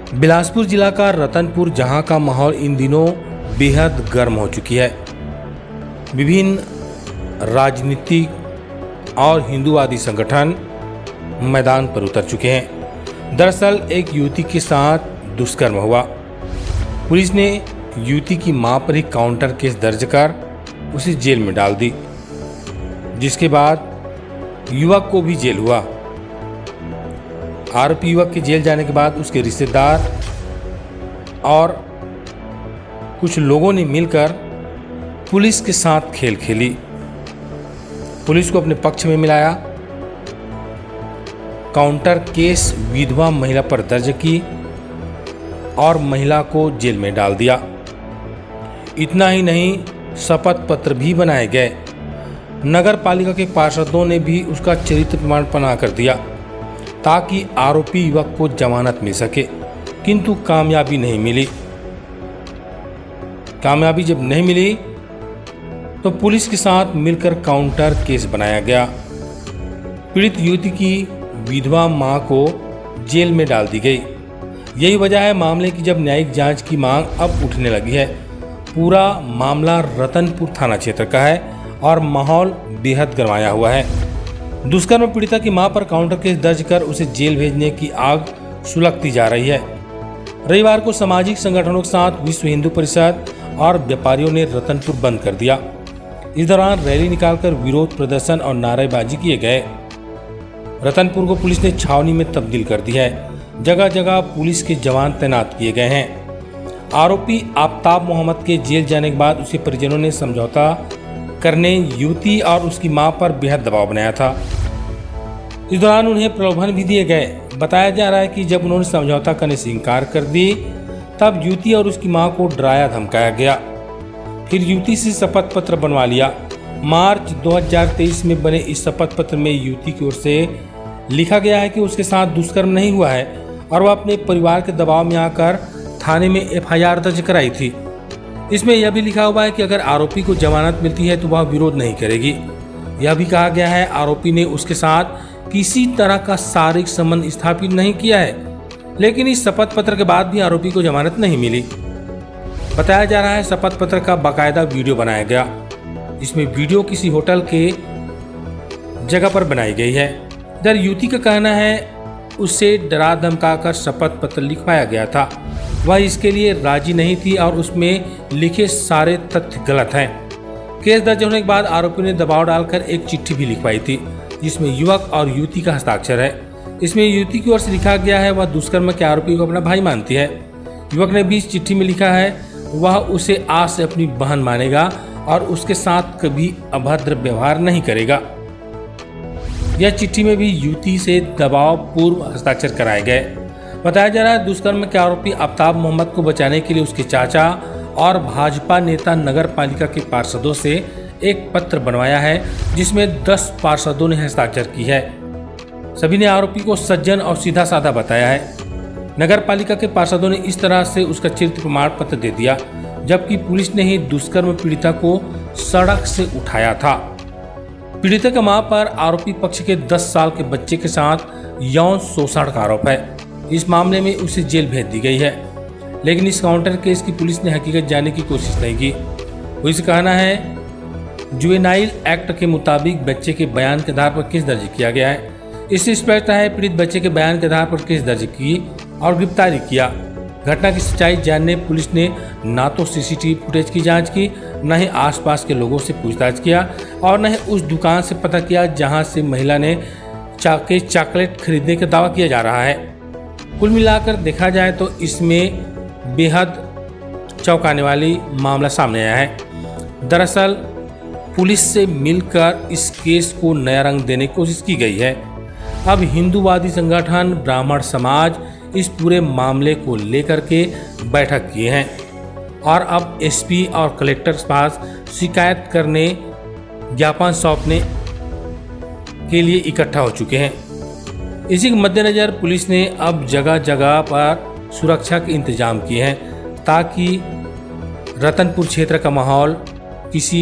बिलासपुर जिला का रतनपुर, जहां का माहौल इन दिनों बेहद गर्म हो चुकी है। विभिन्न राजनीतिक और हिंदूवादी संगठन मैदान पर उतर चुके हैं। दरअसल एक युवती के साथ दुष्कर्म हुआ। पुलिस ने युवती की मां पर ही काउंटर केस दर्ज कर उसे जेल में डाल दी, जिसके बाद युवक को भी जेल हुआ। आरोपी युवक के जेल जाने के बाद उसके रिश्तेदार और कुछ लोगों ने मिलकर पुलिस के साथ खेल खेली। पुलिस को अपने पक्ष में मिलाया, काउंटर केस विधवा महिला पर दर्ज की और महिला को जेल में डाल दिया। इतना ही नहीं, शपथ पत्र भी बनाए गए। नगर पालिका के पार्षदों ने भी उसका चरित्र प्रमाण बना कर दिया ताकि आरोपी युवक को जमानत मिल सके, किंतु कामयाबी नहीं मिली। कामयाबी जब नहीं मिली तो पुलिस के साथ मिलकर काउंटर केस बनाया गया। पीड़ित युवती की विधवा मां को जेल में डाल दी गई। यही वजह है मामले की जब न्यायिक जांच की मांग अब उठने लगी है। पूरा मामला रतनपुर थाना क्षेत्र का है और माहौल बेहद गरमाया हुआ है। दुष्कर्म पीड़िता की मां पर काउंटर केस दर्ज कर उसे जेल भेजने की आग सुलगती जा रही है। रविवार को सामाजिक संगठनों के साथ विश्व हिंदू परिषद और व्यापारियों ने रतनपुर बंद कर दिया। इस दौरान रैली निकालकर विरोध प्रदर्शन और नारेबाजी किए गए। रतनपुर को पुलिस ने छावनी में तब्दील कर दी है। जगह जगह पुलिस के जवान तैनात किए गए हैं। आरोपी आफताब मोहम्मद के जेल जाने के बाद उसके परिजनों ने समझौता करने युवती और उसकी मां पर बेहद दबाव बनाया था। इस दौरान उन्हें प्रलोभन भी दिए गए। बताया जा रहा है कि जब उन्होंने समझौता करने से इनकार कर दी, तब युवती और उसकी मां को डराया धमकाया गया। फिर युवती से शपथ पत्र बनवा लिया। मार्च 2023 में बने इस शपथ पत्र में युवती की ओर से लिखा गया है कि उसके साथ दुष्कर्म नहीं हुआ है और वह अपने परिवार के दबाव में आकर थाने में एफआईआर दर्ज कराई थी। इसमें यह भी लिखा हुआ है कि अगर आरोपी को जमानत मिलती है तो वह विरोध नहीं करेगी। यह भी कहा गया है आरोपी ने उसके साथ किसी तरह का शारीरिक संबंध स्थापित नहीं किया है, लेकिन इस शपथ पत्र के बाद भी आरोपी को जमानत नहीं मिली। बताया जा रहा है शपथ पत्र का बाकायदा वीडियो बनाया गया। इसमें वीडियो किसी होटल के जगह पर बनाई गई है। इधर युवती का कहना है उसे डरा धमकाकर शपथ पत्र लिखवाया गया था। वह इसके लिए राजी नहीं थी और उसमें लिखे सारे तथ्य गलत हैं। केस दर्ज होने के बाद आरोपी ने दबाव डालकर एक चिट्ठी भी लिखवाई थी, जिसमें युवक और युवती का हस्ताक्षर है। इसमें युवती की ओर से लिखा गया है वह दुष्कर्म के आरोपी को अपना भाई मानती है। युवक ने भी इस चिट्ठी में लिखा है वह उसे आज से अपनी बहन मानेगा और उसके साथ कभी अभद्र व्यवहार नहीं करेगा। यह चिट्ठी में भी युवती से दबाव पूर्व हस्ताक्षर कराए गए। बताया जा रहा है दुष्कर्म के आरोपी आफताब मोहम्मद को बचाने के लिए उसके चाचा और भाजपा नेता नगर पालिका के पार्षदों से एक पत्र बनवाया है, जिसमें 10 पार्षदों ने हस्ताक्षर की है। सभी ने आरोपी को सज्जन और सीधा साधा बताया है। नगर पालिका के पार्षदों ने इस तरह से उसका चरित्र प्रमाण पत्र दे दिया, जबकि पुलिस ने ही दुष्कर्म पीड़िता को सड़क से उठाया था। पीड़िता के मां पर आरोपी पक्ष के 10 साल के बच्चे के साथ यौन शोषण का आरोप है। इस मामले में उसे जेल भेज दी गई है, लेकिन इस काउंटर केस की पुलिस ने हकीकत जानने की कोशिश नहीं की। पुलिस का कहना है जुवेनाइल एक्ट के मुताबिक बच्चे के बयान के आधार पर केस दर्ज किया गया है। इससे स्पष्ट है पीड़ित बच्चे के बयान के आधार पर केस दर्ज की और गिरफ्तारी किया। घटना की सच्चाई जानने पुलिस ने न तो सीसीटीवी फुटेज की जांच की, न ही आसपास के लोगों से पूछताछ किया और न ही उस दुकान से पता किया जहां से महिला ने चॉकलेट खरीदने का दावा किया जा रहा है। कुल मिलाकर देखा जाए तो इसमें बेहद चौंकाने वाली मामला सामने आया है। दरअसल पुलिस से मिलकर इस केस को नया रंग देने की कोशिश की गई है। अब हिंदूवादी संगठन, ब्राह्मण समाज इस पूरे मामले को लेकर के बैठक किए हैं और अब एसपी और कलेक्टर के पास शिकायत करने, ज्ञापन सौंपने के लिए इकट्ठा हो चुके हैं। इसी के मद्देनजर पुलिस ने अब जगह जगह पर सुरक्षा के इंतजाम किए हैं ताकि रतनपुर क्षेत्र का माहौल किसी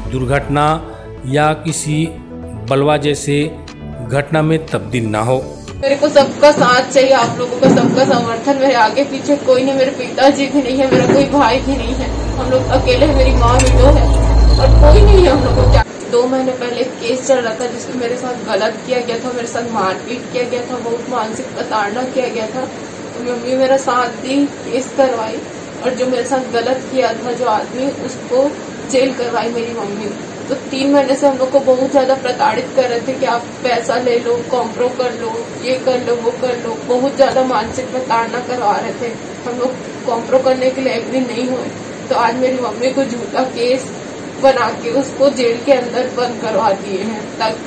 दुर्घटना या किसी बलवा जैसे घटना में तब्दील ना हो। मेरे को सबका साथ चाहिए, आप लोगों का सबका समर्थन। मेरे आगे पीछे कोई नहीं, मेरे पिताजी भी नहीं है, मेरा कोई भाई भी नहीं है, हम लोग अकेले, मेरी माँ विडो है और कोई नहीं है हम लोगों को। 2 महीने पहले केस चल रहा था जिसमें मेरे साथ गलत किया गया था, मेरे साथ मारपीट किया गया था, बहुत मानसिक प्रताड़ना किया गया था। तो मम्मी मेरा साथ दी, केस करवाई और जो मेरे साथ गलत किया था जो आदमी, उसको जेल करवाई मेरी मम्मी। तो 3 महीने से हम लोग को बहुत ज्यादा प्रताड़ित कर रहे थे कि आप पैसा ले लो, कॉम्प्रो कर लो, ये कर लो, वो कर लो, बहुत ज्यादा मानसिक प्रताड़ना करवा रहे थे। हम लोग कॉम्प्रो करने के लिए एक दिन नहीं हुए तो आज मेरी मम्मी को झूठा केस बना के उसको जेल के अंदर बंद करवा दिए हैं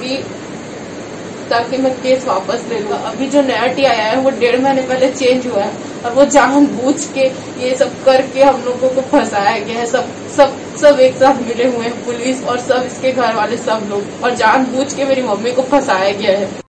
ताकि मैं केस वापस ले लूँ। अभी जो नया टी आया है वो 1.5 महीने पहले चेंज हुआ है और वो जानबूझ के ये सब करके हम लोगों को फंसाया गया है। सब एक साथ मिले हुए हैं, पुलिस और सब इसके घर वाले सब लोग, और जानबूझ के मेरी मम्मी को फंसाया गया है।